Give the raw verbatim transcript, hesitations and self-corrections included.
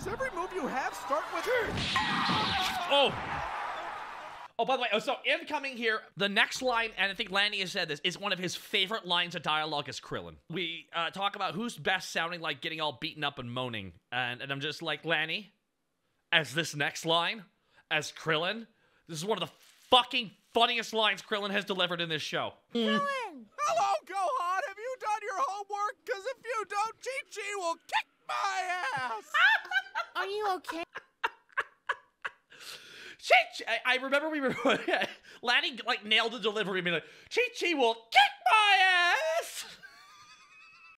Does every move you have start with... Oh! Oh, by the way, oh, so incoming here, the next line, and I think Lanny has said this, is one of his favorite lines of dialogue is Krillin. We uh, talk about who's best sounding like getting all beaten up and moaning, and, and I'm just like, Lanny, as this next line, as Krillin, this is one of the fucking funniest lines Krillin has delivered in this show. Krillin! Hello, Gohan! Have you done your homework? Because if you don't, Chi-Chi will kick my ass! Are you okay? Chi-Chi, I, I remember we were, Lanny like nailed the delivery, being like, Chi-Chi will kick my